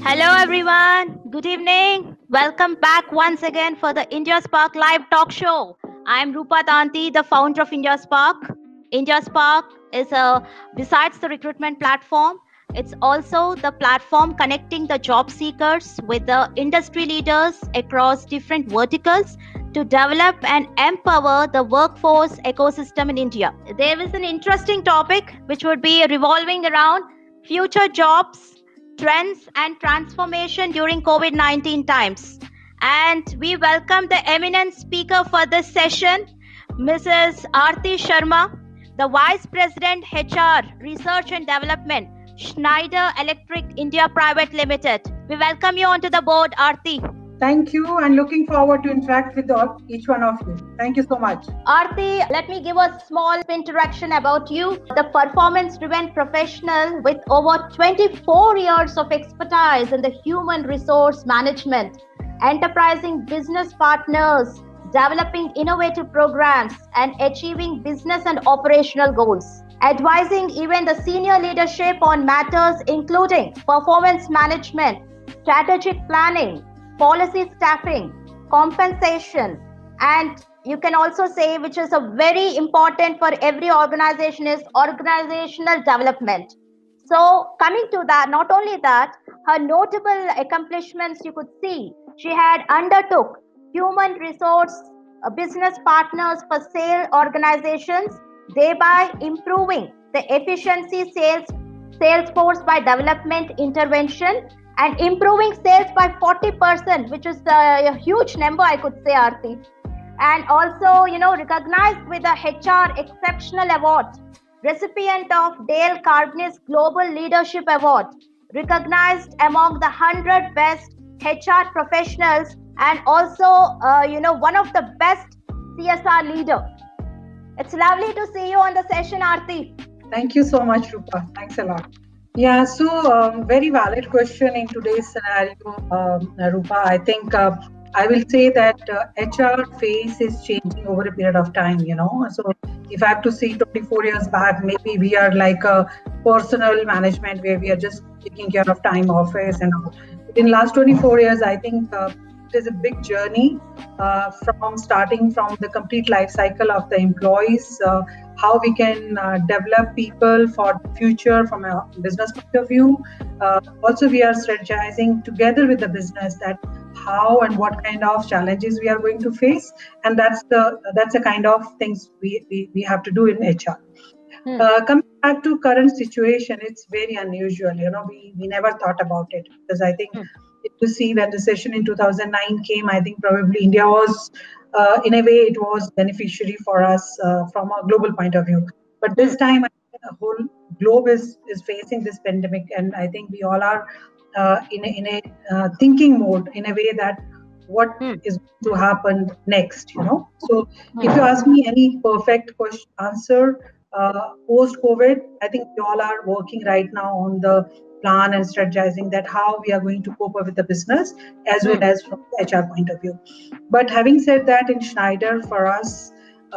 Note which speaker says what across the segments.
Speaker 1: Hello, everyone. Good evening. Welcome back once again for the India Spark live talk show. I'm Rupa Tanti, the founder of India Spark. India Spark is besides the recruitment platform, it's also the platform connecting the job seekers with the industry leaders across different verticals to develop and empower the workforce ecosystem in India. There is an interesting topic which would be revolving around future jobs, trends and transformation during COVID-19 times. And we welcome the eminent speaker for this session, Mrs. Aarti Sharma, the Vice President HR Research and Development, Schneider Electric India Private Limited. We welcome you onto the board, Aarti.
Speaker 2: Thank you, and looking forward to interact with each one of you. Thank you so much.
Speaker 1: Aarti, let me give a small introduction about you. The performance-driven professional with over 24 years of expertise in the human resource management, enterprising business partners, developing innovative programs, and achieving business and operational goals. Advising even the senior leadership on matters including performance management, strategic planning, policy staffing, compensation, and you can also say, which is a very important for every organization, is organizational development. So coming to that, not only that, her notable accomplishments you could see, she had undertook human resource business partners for sale organizations, thereby improving the efficiency sales force by development intervention and improving sales by 40%, which is a huge number, I could say, Aarti. And also, recognized with the HR Exceptional Award, recipient of Dale Carnegie Global Leadership Award, recognized among the 100 best HR professionals, and also, one of the best CSR leader. It's lovely to see you on the session, Aarti.
Speaker 2: Thank you so much, Rupa. Thanks a lot. Yeah, so very valid question in today's scenario, Rupa. I think I will say that HR face is changing over a period of time, So if I have to see 24 years back, maybe we are like a personal management where we are just taking care of time office and all. In last 24 years, I think it is a big journey from starting from the complete life cycle of the employees, how we can develop people for the future from a business point of view. Also, we are strategizing together with the business that how and what kind of challenges we are going to face, and that's the kind of things we have to do in HR. Coming back to current situation, it's very unusual. We never thought about it, because I think to see when the session in 2009 came, I think probably India was, in a way, it was beneficiary for us from a global point of view. But this time, the whole globe is facing this pandemic, and I think we all are in a thinking mode in a way that what is going to happen next, So if you ask me any perfect answer post-COVID, I think we all are working right now on the plan and strategizing that how we are going to cope up with the business as well as from the HR point of view. But having said that, in Schneider, for us,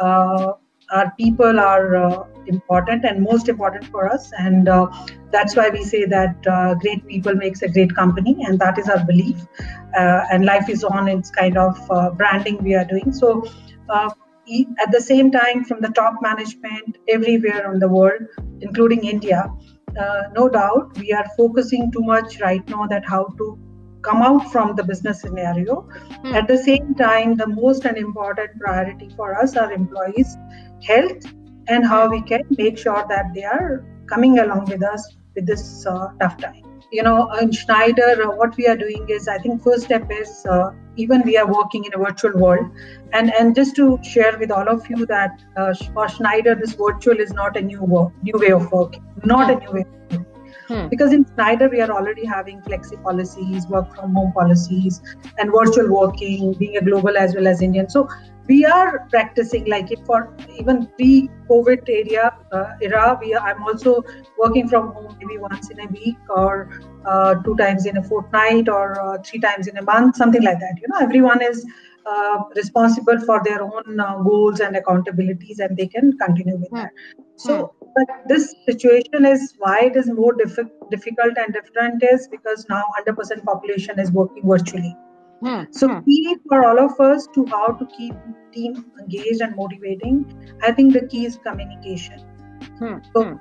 Speaker 2: our people are important and most important for us, and that's why we say that great people makes a great company, and that is our belief. And life is on, it's kind of branding we are doing. So at the same time, from the top management everywhere in the world, including India, no doubt we are focusing too much right now that how to come out from the business scenario. At the same time, the most and important priority for us are employees' health and how we can make sure that they are coming along with us with this tough time. In Schneider, what we are doing is, I think first step is even we are working in a virtual world. And just to share with all of you that for Schneider, this virtual is not a new way of working, not a new way of working. Because in Schneider, we are already having flexi policies, work from home policies, and virtual working, being a global as well as Indian. So we are practicing like it for even pre-COVID era. I'm also working from home maybe once in a week or 2 times in a fortnight or 3 times in a month, something like that. Everyone is responsible for their own goals and accountabilities, and they can continue with that. So, but this situation is why it is more difficult and different is because now 100% population is working virtually. So key for all of us to how to keep team engaged and motivating, I think the key is communication. So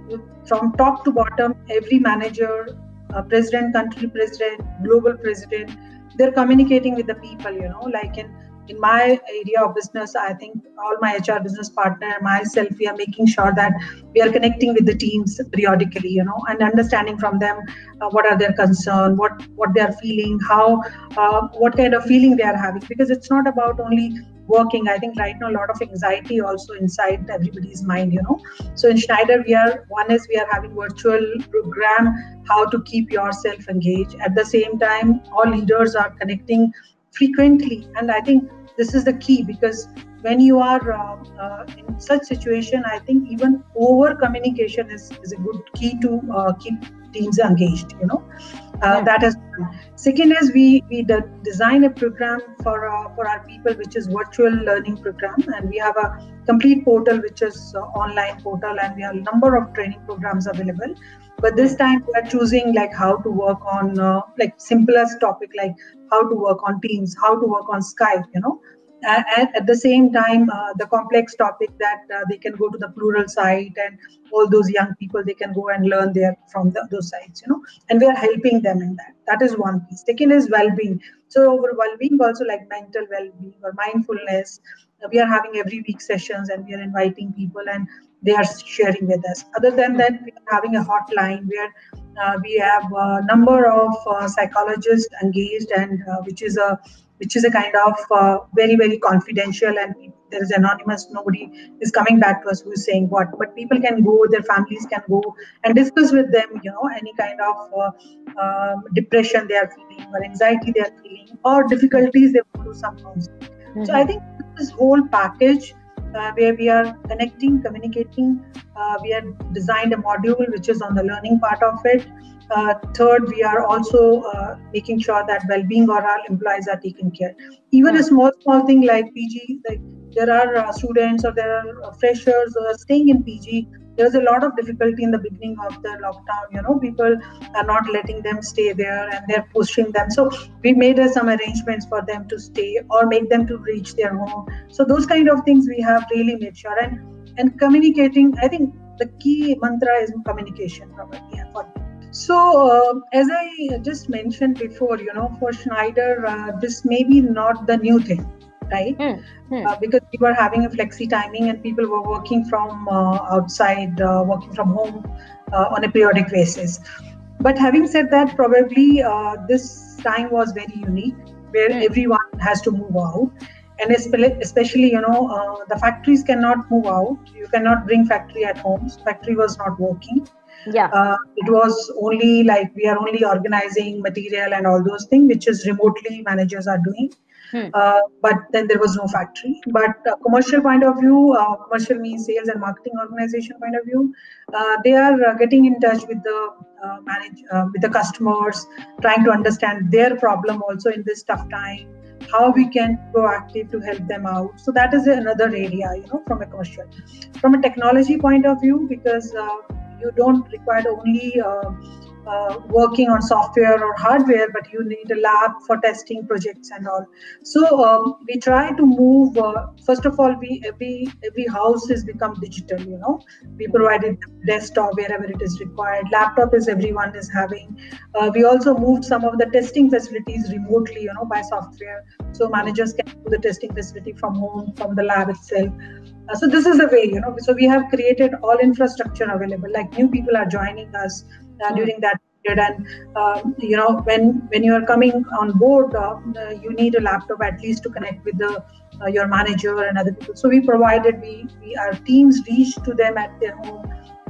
Speaker 2: from top to bottom, every manager, president, country president, global president, they're communicating with the people, like in my area of business, I think all my HR business partner, myself, we are making sure that we are connecting with the teams periodically, and understanding from them what are their concerns, what they are feeling, how, what kind of feeling they are having, because it's not about only working. I think right now a lot of anxiety also inside everybody's mind, So in Schneider, we are having virtual program, how to keep yourself engaged. At the same time, all leaders are connecting frequently, and I think this is the key, because when you are in such situation, I think even over communication is a good key to keep teams engaged. That is one. Second is we design a program for our people, which is virtual learning program, and we have a complete portal which is online portal, and we have a number of training programs available. But this time we are choosing like how to work on like simplest topic, like how to work on Teams, how to work on Skype, and at the same time the complex topic that they can go to the plural site, and all those young people, they can go and learn there from those sites, and we are helping them in that. That is one piece. Second is well-being. So over well-being also, like mental well-being or mindfulness, we are having every week sessions, and we are inviting people and they are sharing with us. Other than that, we are having a hotline where we have a number of psychologists engaged, and which is a kind of very, very confidential, and there is anonymous. Nobody is coming back to us who is saying what, but people can go, their families can go and discuss with them, any kind of depression they are feeling, or anxiety they are feeling, or difficulties they want to somehow. So I think this whole package where we are connecting, communicating, we have designed a module which is on the learning part of it. Third, we are also making sure that well-being of our employees are taken care. Even a small thing like PG, like there are students or there are freshers who are staying in PG. There's a lot of difficulty in the beginning of the lockdown. People are not letting them stay there, and they're pushing them. So we made some arrangements for them to stay or make them to reach their home. So those kind of things we have really made sure, and communicating. I think the key mantra is communication, probably. So as I just mentioned before, for Schneider, this may be not the new thing, right? Because we were having a flexi timing, and people were working from outside, working from home on a periodic basis. But having said that, probably this time was very unique, where everyone has to move out. And especially, the factories cannot move out. You cannot bring factory at home. So factory was not working. It was only like we are only organizing material and all those things, which is remotely managers are doing. But then there was no factory. But commercial point of view, commercial means sales and marketing organization point of view, they are getting in touch with the with the customers, trying to understand their problem also in this tough time, how we can be proactive to help them out. So that is another area, from a commercial. From a technology point of view, because you don't require only working on software or hardware, but you need a lab for testing projects and all. So we try to move. First of all, every house has become digital. We provided desktop wherever it is required. Laptop is everyone is having. We also moved some of the testing facilities remotely, by software. So managers can do the testing facility from home, from the lab itself. So this is the way, So we have created all infrastructure available. Like new people are joining us during that period, and when you are coming on board, you need a laptop at least to connect with your manager and other people. So we provided, our teams reached to them at their home.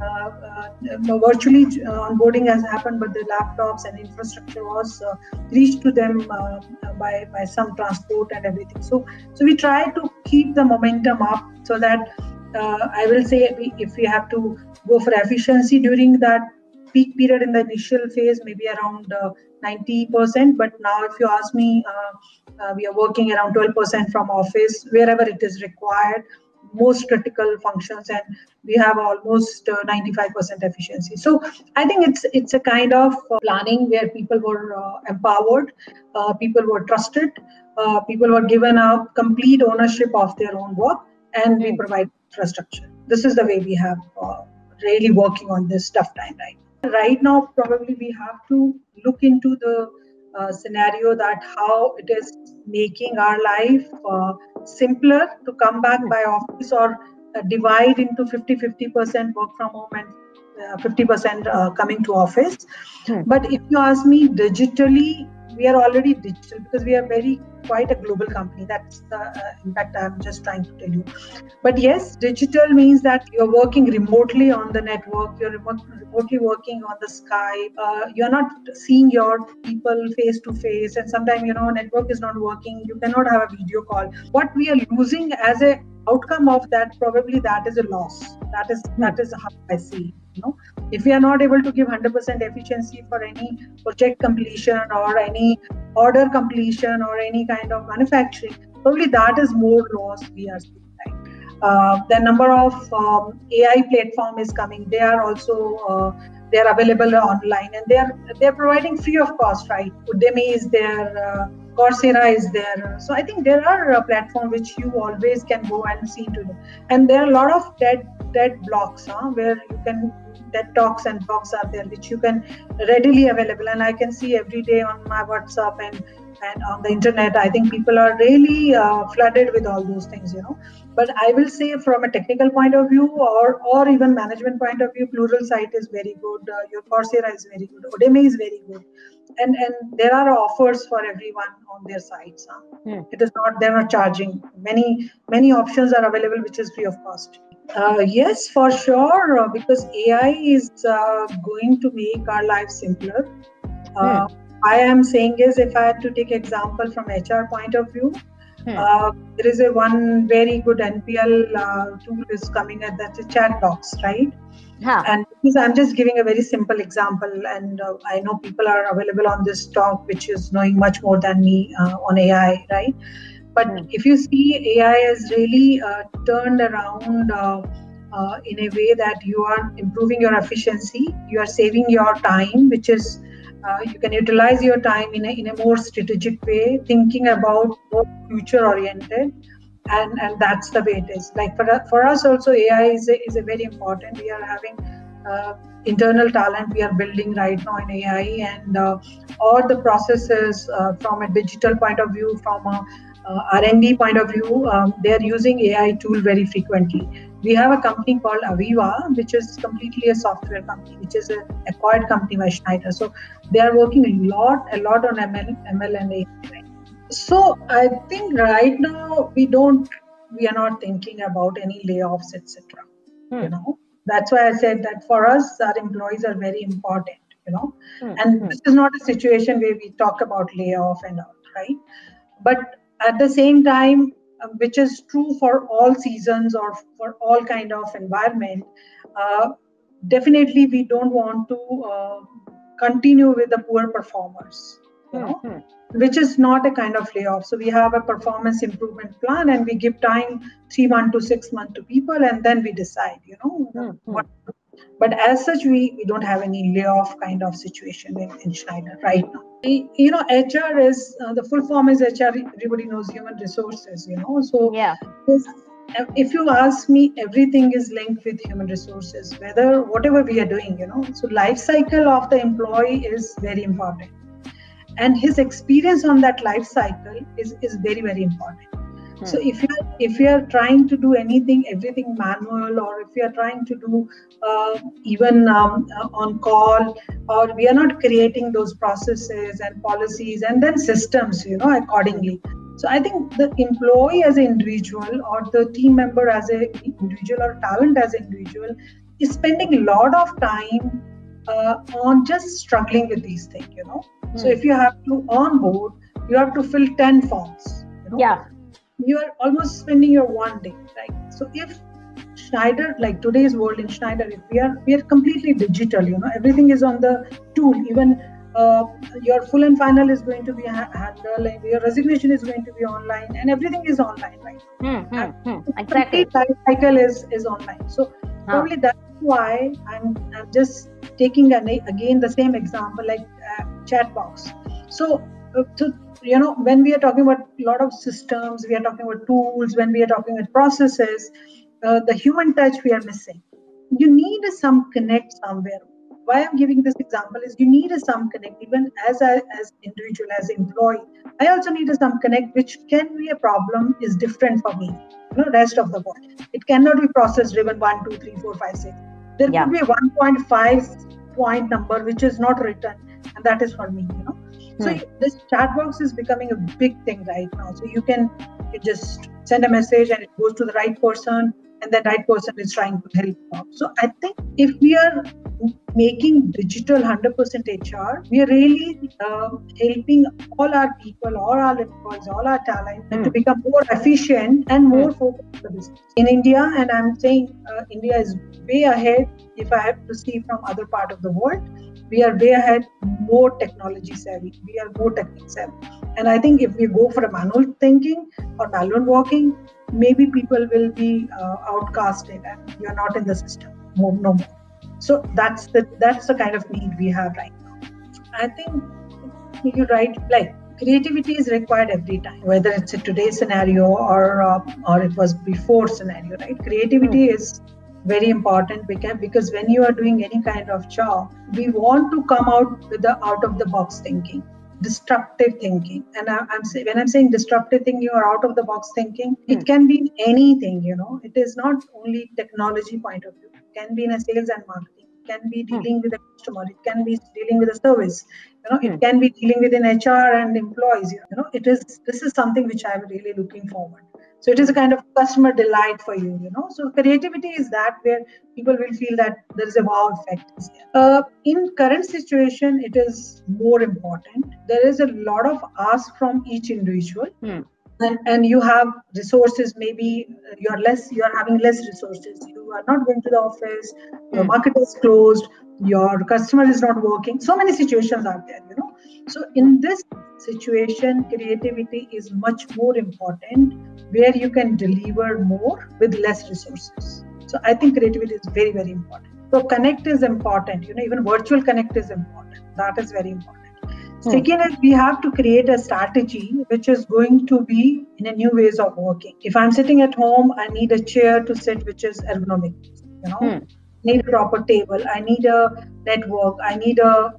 Speaker 2: Virtually onboarding has happened, but the laptops and infrastructure was reached to them by some transport and everything. So we try to keep the momentum up, so that I will say if we have to go for efficiency during that peak period in the initial phase, maybe around 90%. But now, if you ask me, we are working around 12% from office, wherever it is required, most critical functions, and we have almost 95% efficiency. So I think it's a kind of planning where people were empowered, people were trusted, people were given a complete ownership of their own work, and we provide infrastructure. This is the way we have really working on this tough time right now. Probably we have to look into the scenario that how it is making our life simpler to come back by office, or divide into 50% work from home and 50% coming to office. But if you ask me, digitally, we are already digital because we are quite a global company. That's the impact I'm just trying to tell you. But yes, digital means that you're working remotely on the network, you're remotely working on the Skype, you're not seeing your people face to face, and sometimes, network is not working, you cannot have a video call. What we are losing as a outcome of that, probably that is a loss. That is how I see it. If we are not able to give 100% efficiency for any project completion or any order completion or any kind of manufacturing, probably that is more loss we are seeing. The number of AI platform is coming. They are also they are available online, and they are providing free of cost, right? Udemy is there, Coursera is there. So I think there are platforms which you always can go and see to them. And there are a lot of TED blocks where you can, TED Talks and blogs are there which you can readily available, and I can see every day on my WhatsApp and on the internet. I think people are really flooded with all those things, But I will say, from a technical point of view or even management point of view, Pluralsight is very good. Your Coursera is very good. Udemy is very good. And there are offers for everyone on their sites. It is not, they're not charging. Many options are available which is free of cost. Yes, for sure, because AI is going to make our lives simpler. I am saying is, if I had to take example from HR point of view, there is one very good NPL tool is coming at that, chat box, right? And I'm just giving a very simple example, and I know people are available on this talk which is knowing much more than me on AI, right? But if you see, AI has really turned around in a way that you are improving your efficiency, you are saving your time, which is you can utilize your time in a more strategic way, thinking about more future oriented, and that's the way it is. Like for us also, AI is a very important. We are having internal talent we are building right now in AI, and all the processes from a digital point of view, from a R&D point of view, they are using AI tool very frequently. We have a company called Aviva, which is completely a software company, which is an acquired company by Schneider. So they are working a lot on ML and AI. So I think right now we are not thinking about any layoffs, etc. That's why I said that for us, our employees are very important. And this is not a situation where we talk about layoff and all, right? But at the same time, which is true for all seasons or for all kind of environment, definitely we don't want to continue with the poor performers, which is not a kind of layoff. So we have a performance improvement plan, and we give time 3 months to 6 months to people, and then we decide, what. But as such, we don't have any layoff kind of situation in Schneider right now. HR is, the full form is HR, everybody knows, human resources, So if you ask me, everything is linked with human resources, whatever we are doing, So life cycle of the employee is very important. And his experience on that life cycle is very, very important. So if you are trying to do everything manual, or if you are trying to do even on call, or we are not creating those processes and policies and then systems, accordingly. So I think the employee as an individual, or the team member as an individual, or talent as an individual, is spending a lot of time on just struggling with these things, So if you have to onboard, you have to fill 10 forms, You are almost spending your one day, right? So if Schneider, like today's world in Schneider, we are completely digital. Everything is on the tool. Even your full and final is going to be handled, and your resignation is going to be online, and everything is online, right?
Speaker 1: Exactly.
Speaker 2: Life cycle is online. So probably that's why I'm just taking again the same example, like chat box. So when we are talking about a lot of systems, we are talking about tools, when we are talking about processes, the human touch we are missing. You need some connect somewhere. Why I'm giving this example is you need some connect. Even as individual, as employee, I also need some connect, which can be a problem, is different for me. Rest of the world, it cannot be process driven 1, 2, 3, 4, 5, 6. There could be a 1.5 point number which is not written, and that is for me. So this chat box is becoming a big thing right now. So you just send a message and it goes to the right person, and that right person is trying to help you out. So I think if we are making digital 100% HR, we are really helping all our people, all our employees, all our talent to become more efficient and more focused on the business. In India, and I'm saying India is way ahead if I have to see from other part of the world. We are way ahead, more technology savvy. We are more technical savvy. And I think if we go for a manual thinking or manual working, maybe people will be outcasted and you're not in the system no more. So that's the kind of need we have right now. I think you're right. Like creativity is required every time, whether it's a today's scenario or it was before scenario, right? Creativity is very important because when you are doing any kind of job, we want to come out with the out of the box thinking, disruptive thinking. And when I'm saying disruptive thinking or out of the box thinking, it can be anything. It is not only technology point of view. It can be in a sales and marketing. It can be dealing with a customer. It can be dealing with a service. It can be dealing with an HR and employees. This is something which I'm really looking forward. So it is a kind of customer delight for you, So creativity is that where people will feel that there is a wow effect. In current situation, it is more important. There is a lot of ask from each individual. And you have resources, maybe you're having less resources. You are not going to the office, your market is closed, your customer is not working. So many situations are there, So in this situation, creativity is much more important, where you can deliver more with less resources. So I think creativity is very, very important. So connect is important, even virtual connect is important. That is very important. Second is we have to create a strategy which is going to be in a new ways of working. If I'm sitting at home, I need a chair to sit which is ergonomic. Need a proper table. I need a network. I need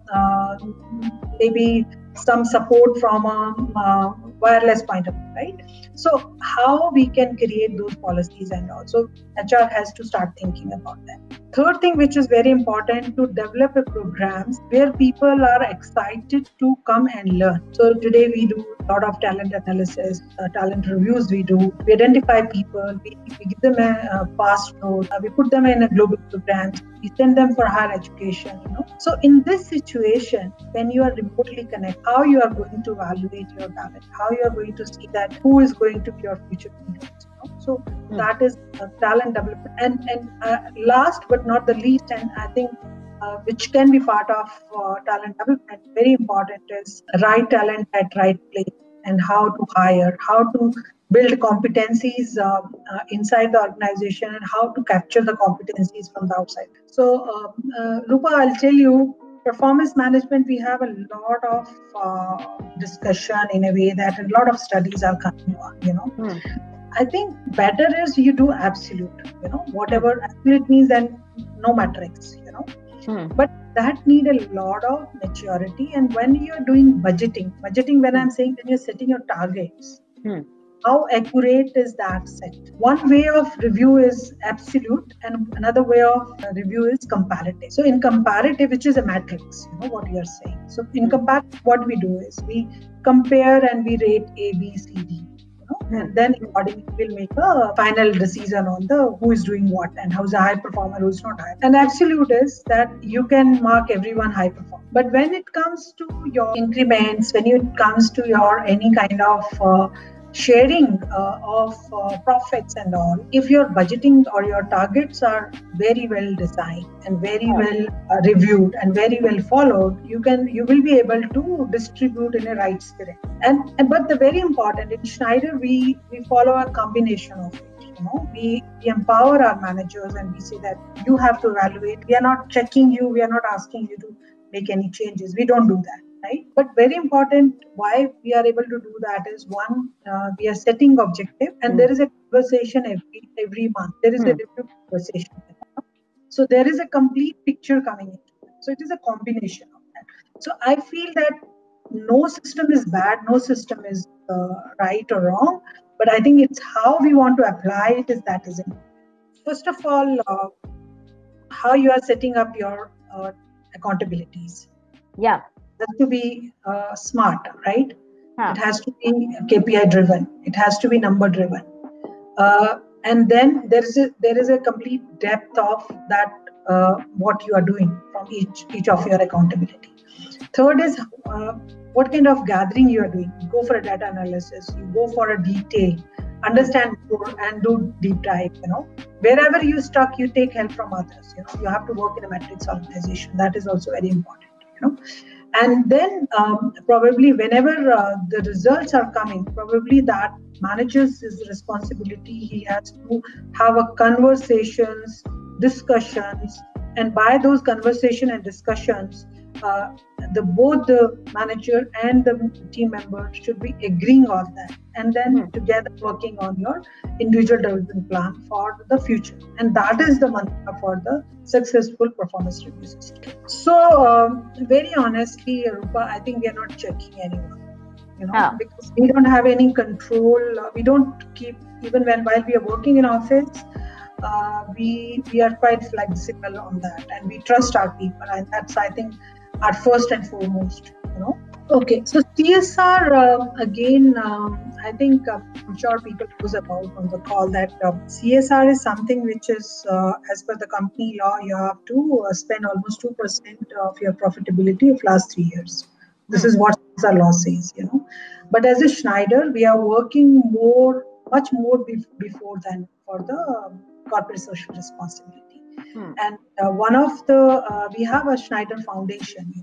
Speaker 2: maybe some support from a wireless point of view, right? So how we can create those policies, and also HR has to start thinking about that. Third thing, which is very important, to develop a programs where people are excited to come and learn. So today we do a lot of talent analysis, talent reviews we do. We identify people, we give them a fast growth, we put them in a global programs, we send them for higher education, So in this situation, when you are remotely connected, how you are going to evaluate your talent, how you are going to see that who is going to be your future leaders. So that is talent development. And last but not the least, and I think which can be part of talent development, very important, is right talent at right place, and how to hire, how to build competencies inside the organization, and how to capture the competencies from the outside. So Rupa, I'll tell you, performance management, we have a lot of discussion in a way that a lot of studies are coming on, I think better is you do absolute, whatever absolute means, then no matrix, But that need a lot of maturity. And when you're doing budgeting, when I'm saying when you're setting your targets, how accurate is that set? One way of review is absolute, and another way of review is comparative. So in comparative, which is a matrix, what you're saying. So in comparative, what we do is we compare and we rate A, B, C, D. And then accordingly we'll make a final decision on who is doing what and who's a high performer, who's not high. And absolute is that you can mark everyone high performer. But when it comes to your increments, when it comes to your any kind of sharing of profits and all, if your budgeting or your targets are very well designed and very well reviewed and very well followed, you will be able to distribute in a right spirit. And but the very important in Schneider, we follow a combination of it. We empower our managers and we say that you have to evaluate. We are not checking you. We are not asking you to make any changes. We don't do that, right? But very important, why we are able to do that is one, we are setting objective, and there is a conversation every month. There is a review conversation. So there is a complete picture coming in. So it is a combination of that. So I feel that no system is bad, no system is right or wrong, but I think it's how we want to apply it that is important. First of all, how you are setting up your accountabilities.
Speaker 1: Yeah.
Speaker 2: It has to be smart, right? It has to be KPI driven. It has to be number driven. And then there is a complete depth of that what you are doing from each of your accountability. Third is what kind of gathering you are doing. You go for a data analysis. You go for a detail. Understand more and do deep dive. Wherever you stuck, you take help from others. You have to work in a metrics organization. That is also very important. And then probably whenever the results are coming, probably that manager's responsibility. He has to have a conversations, discussions, and by those conversation and discussions, both the manager and the team member should be agreeing on that, and then together working on your individual development plan for the future. And that is the mantra for the successful performance review system. So very honestly, Rupa, I think we are not checking anyone, because we don't have any control. We don't keep, even while we are working in office, we are quite flexible on that, and we trust our people, and that's, I think, our first and foremost. Okay, so CSR again, I think I'm sure people knows about on the call that CSR is something which is, as per the company law, you have to spend almost 2% of your profitability of last 3 years. This is what CSR law says, But as a Schneider, we are working much more before than for the corporate social responsibility. And one of we have a Schneider Foundation,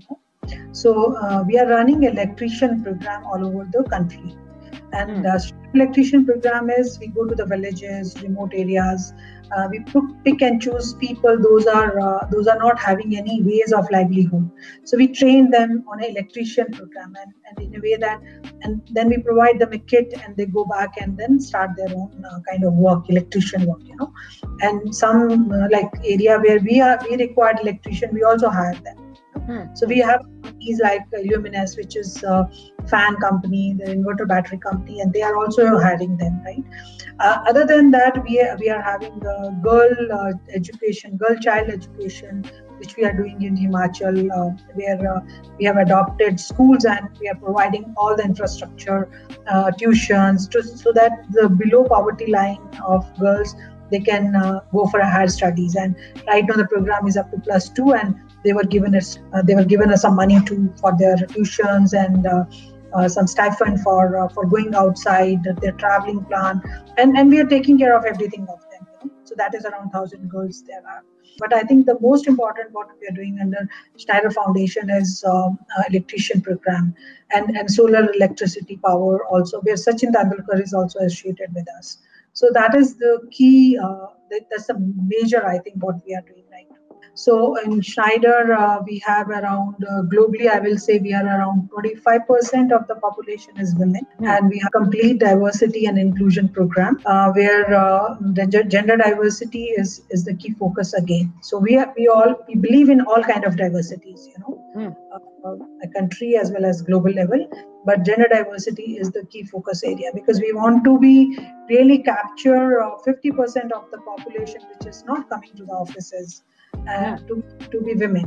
Speaker 2: So we are running electrician program all over the country. And electrician program is, we go to the villages, remote areas. We pick and choose people. Those are not having any ways of livelihood. So we train them on an electrician program, and in a way that, and then we provide them a kit, and they go back and then start their own kind of work, electrician work, And some like area where we required electrician, we also hire them. So we have companies like Luminous, which is a fan company, the inverter battery company, and they are also hiring them, right? Other than that, we are having the girl child education, which we are doing in Himachal, where we have adopted schools and we are providing all the infrastructure, tuitions, so that the below poverty line of girls, they can go for higher studies. And right now the program is up to +2, and they were given us some money for their tuitions and some stipend for going outside, their traveling plan, and we are taking care of everything of them. So that is around 1,000 girls there are. But I think the most important what we are doing under Schneider Foundation is electrician program and solar electricity power also, where Sachin Tendulkar is also associated with us. So that is the key. That's the major, I think, what we are doing right now. So in Schneider, we have around, globally, I will say we are around 25% of the population is women. And we have complete diversity and inclusion program where gender diversity is the key focus again. So we believe in all kind of diversities, a country as well as global level. But gender diversity is the key focus area, because we want to really capture 50% of the population which is not coming to the offices, to be women,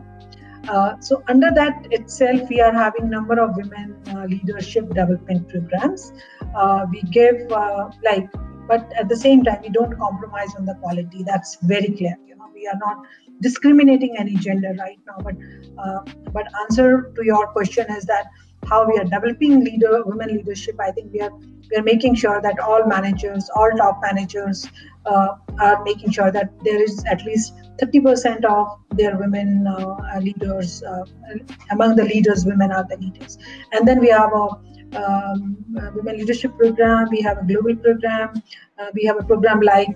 Speaker 2: So under that itself, we are having number of women leadership development programs. We give but at the same time, we don't compromise on the quality. That's very clear. We are not discriminating any gender right now. But answer to your question is that how we are developing women leadership. I think we are making sure that all managers, all top managers are making sure that there is at least 30% of their women leaders. Among the leaders, women are the leaders. And then we have a women leadership program. We have a global program. We have a program like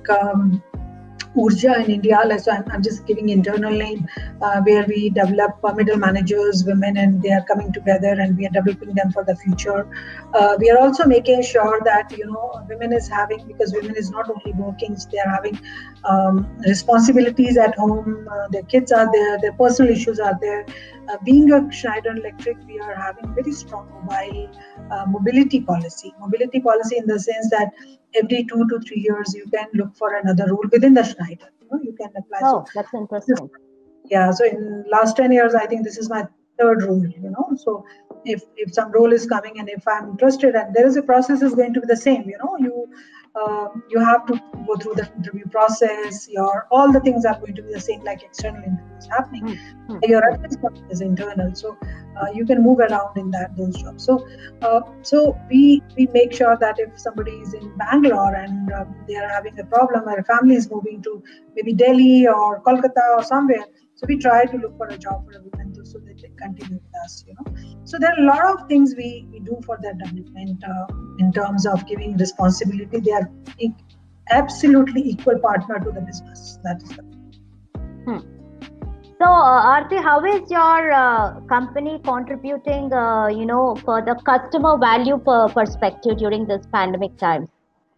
Speaker 2: Urja in India. So I'm just giving internal name, where we develop middle managers, women, and they are coming together and we are developing them for the future. We are also making sure that, women is having, because women is not only working, they are having responsibilities at home. Their kids are there, their personal issues are there. Being a Schneider Electric, we are having very strong mobility policy. Mobility policy in the sense that every 2 to 3 years you can look for another role within the Schneider. You can apply.
Speaker 1: Oh, that's interesting.
Speaker 2: Yeah. So in last 10 years, I think this is my third role. So if some role is coming and if I'm interested, and there is a process is going to be the same. You have to go through the interview process. All the things are going to be the same, like external interviews happening. Mm-hmm. Your reference is internal, so you can move around in those jobs. So we make sure that if somebody is in Bangalore and they are having a problem, or a family is moving to maybe Delhi or Kolkata or somewhere, so we try to look for a job for a woman so that they continue with us. So there are a lot of things we do for their development in terms of giving responsibility. They are absolutely equal partner to the business. That is the
Speaker 1: So, Aarti, how is your company contributing, for the customer value perspective during this pandemic time?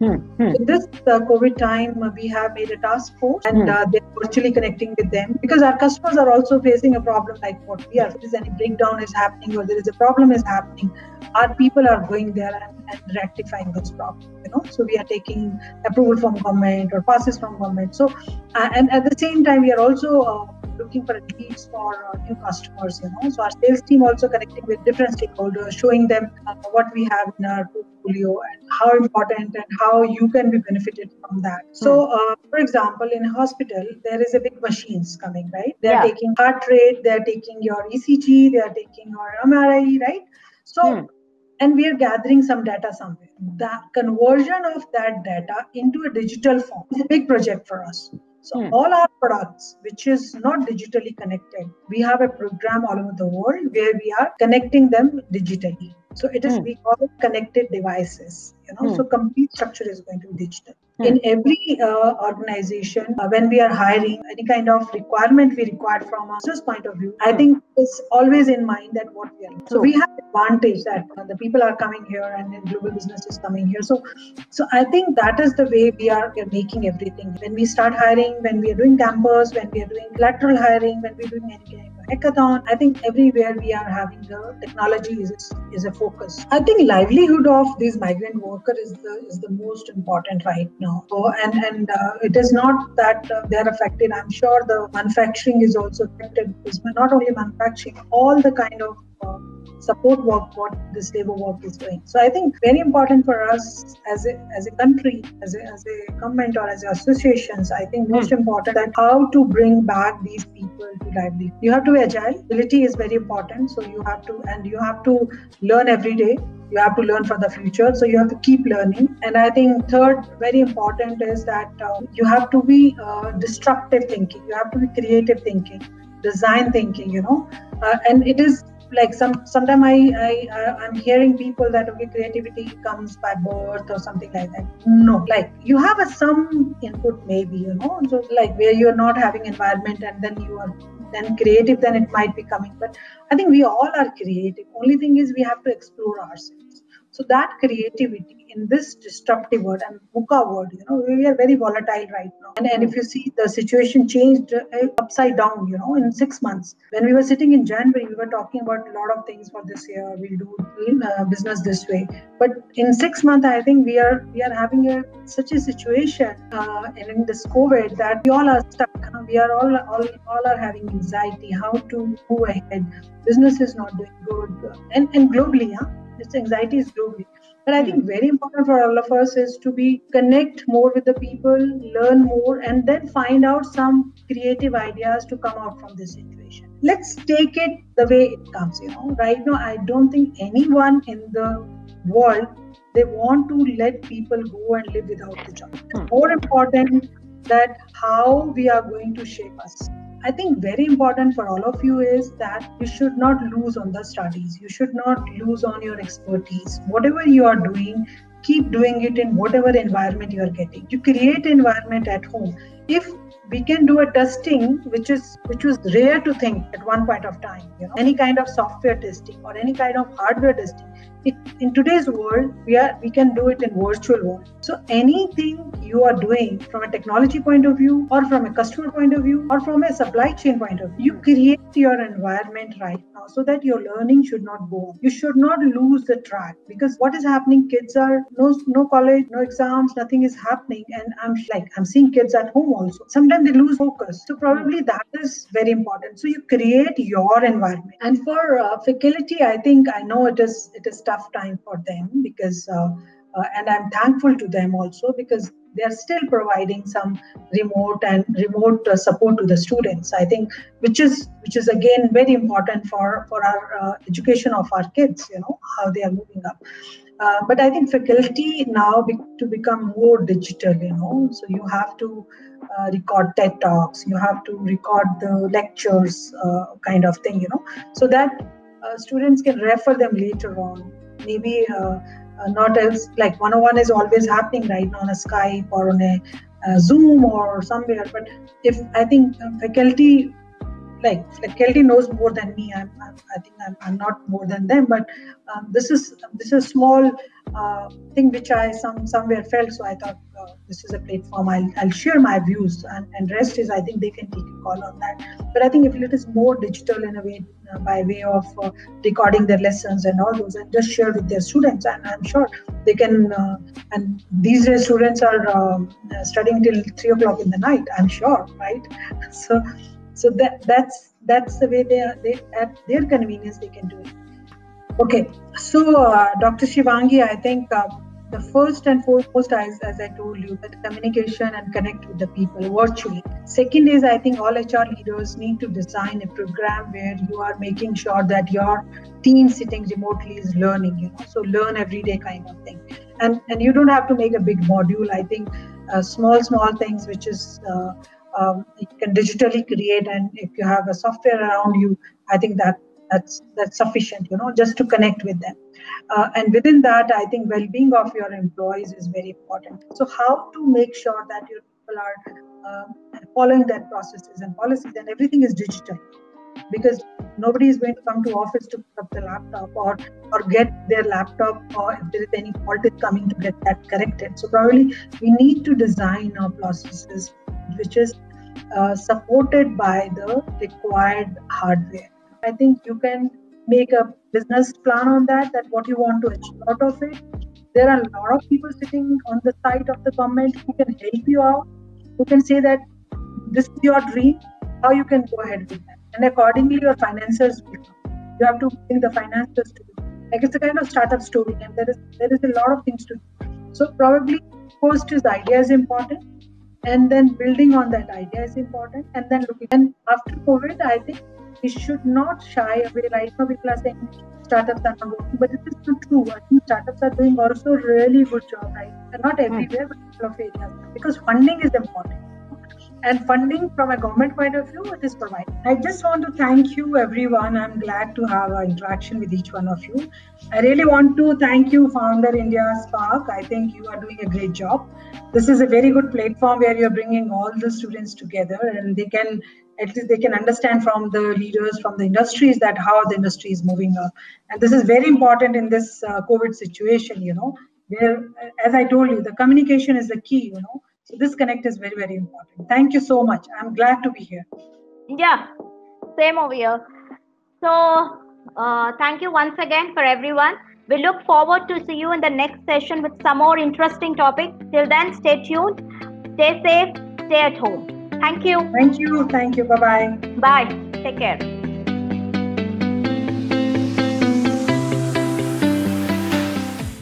Speaker 2: In this COVID time, we have made a task force and they're virtually connecting with them, because our customers are also facing a problem like what we are. If there is any breakdown is happening or there is a problem is happening, our people are going there and rectifying those problems. So we are taking approval from government or passes from government. So and at the same time, we are also looking for leads for new customers. So our sales team also connecting with different stakeholders, showing them what we have in our portfolio and how important and how you can be benefited from that. So for example, in a hospital, there is a big machines coming, right? They are taking heart rate, they are taking your ECG, they are taking your MRI, right? So and we are gathering some data somewhere. The conversion of that data into a digital form is a big project for us. So all our products, which is not digitally connected, we have a program all over the world where we are connecting them digitally. So it is, we call it connected devices. So complete structure is going to be digital. In every organization, when we are hiring, any kind of requirement we require from a business point of view, I think it's always in mind that what we are. So we have advantage that the people are coming here and then global business is coming here. So I think that is the way we are making everything. When we start hiring, when we are doing campus, when we are doing lateral hiring, when we are doing any kind of hackathon, I think everywhere we are having the technology is a focus. I think livelihood of these migrant workers is the most important right now. So, and it is not that they are affected. I'm sure the manufacturing is also affected, because not only manufacturing, all the kind of support work what this labor work is doing. So I think very important for us as a country, as a government or as associations, I think most important that how to bring back these people to livelihood. You have to be agile. Agility is very important. So you have to learn every day. You have to learn for the future. So you have to keep learning. And I think third, very important is that you have to be disruptive thinking. You have to be creative thinking, design thinking, and it is like sometimes I'm hearing people that creativity comes by birth or something like that. No, like you have some input maybe, so like where you're not having environment and then you are then creative, then it might be coming. But I think we all are creative. Only thing is we have to explore ourselves. So that creativity in this disruptive world and VUCA world, we are very volatile right now. And if you see the situation changed upside down, in 6 months. When we were sitting in January, we were talking about a lot of things for this year. We'll do business this way. But in 6 months, I think we are having such a situation in this COVID that we all are stuck. We are all are having anxiety. How to move ahead? Business is not doing good, and globally, this anxiety is globally. But I think very important for all of us is to connect more with the people, learn more, and then find out some creative ideas to come out from this situation. let's take it the way it comes. Right now, I don't think anyone in the world, they want to let people go and live without the job. It's more important that how we are going to shape us. I think very important for all of you is that you should not lose on the studies. You should not lose on your expertise. Whatever you are doing, keep doing it in whatever environment you are getting. You create environment at home. If we can do a testing, which was rare to think at one point of time, any kind of software testing or any kind of hardware testing. In today's world, we can do it in virtual world. So anything you are doing from a technology point of view, or from a customer point of view, or from a supply chain point of view, you create your environment right now so that your learning should not go. You should not lose the track, because what is happening? Kids are no college, no exams, nothing is happening, and I'm seeing kids at home also. Sometimes they lose focus. So probably that is very important. So you create your environment. And for faculty, I know it is tough time for them, because and I'm thankful to them also, because they are still providing some remote support to the students. I think which is again very important for our education of our kids. How they are moving up. But I think faculty now to become more digital. So you have to record TED Talks, you have to record the lectures, kind of thing. So that students can refer them later on. Maybe not as like 101 is always happening right now on a Skype or on a Zoom or somewhere. But if I think faculty knows more than me. I think I'm not more than them. But this is a small thing which I somewhere felt. So I thought this is a platform. I'll share my views, and rest is, I think they can take a call on that. But I think if it is more digital in a way, by way of recording their lessons and all those, and just share with their students, and I'm sure they can. And these days students are studying till 3 o'clock in the night. I'm sure, right? So that's the way they at their convenience they can do it. Okay, so Dr. Shivangi, I think the first and foremost, as I told you, that communication and connect with the people virtually. Second is, I think all HR leaders need to design a program where you are making sure that your team sitting remotely is learning. So learn every day kind of thing. And you don't have to make a big module. I think small things which is you can digitally create, and if you have a software around you, I think that's sufficient, just to connect with them. And within that, I think well-being of your employees is very important. So how to make sure that your people are following their processes and policies, and everything is digital, because nobody is going to come to office to pick up the laptop or get their laptop, or if there is any fault is coming, to get that corrected. So probably we need to design our processes which is supported by the required hardware. I think you can make a business plan on that what you want to achieve out of it. There are a lot of people sitting on the side of the government who can help you out, who can say that this is your dream, how you can go ahead with that. And accordingly, your financiers will come. You have to bring the financiers to it. Like, it's a kind of startup story, and there is a lot of things to do. So probably first is the idea is important, and then building on that idea is important, and then looking. And after COVID, I think we should not shy away. Right now, people are saying startups are not working, but it is not true. I think startups are doing also really good job, right? And not everywhere, but in a lot of areas, because funding is important. And funding from a government point of view, it is provided. I just want to thank you, everyone. I'm glad to have an interaction with each one of you. I really want to thank you, Founder India Spark. I think you are doing a great job. This is a very good platform where you're bringing all the students together, and they can understand from the leaders, from the industries, that how the industry is moving up. And this is very important in this COVID situation, where, as I told you, the communication is the key, So this connect is very, very important. Thank you so much. I'm glad to be here.
Speaker 1: Yeah, same over here. So thank you once again for everyone. We look forward to see you in the next session with some more interesting topics. Till then, stay tuned, stay safe, stay at home. Thank you.
Speaker 2: Thank you. Thank you. Bye-bye.
Speaker 1: Bye. Take care.